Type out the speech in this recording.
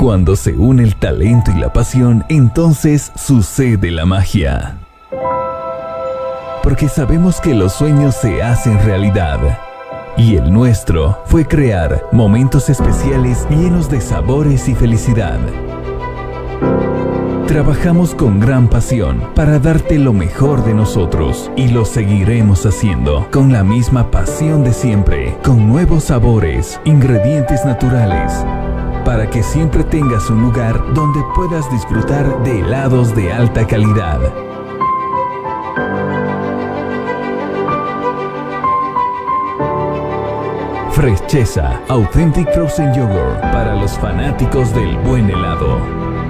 Cuando se une el talento y la pasión, entonces sucede la magia. Porque sabemos que los sueños se hacen realidad. Y el nuestro fue crear momentos especiales llenos de sabores y felicidad. Trabajamos con gran pasión para darte lo mejor de nosotros y lo seguiremos haciendo con la misma pasión de siempre, con nuevos sabores, ingredientes naturales, para que siempre tengas un lugar donde puedas disfrutar de helados de alta calidad. Fresheza Authentic Frozen Yogurt para los fanáticos del buen helado.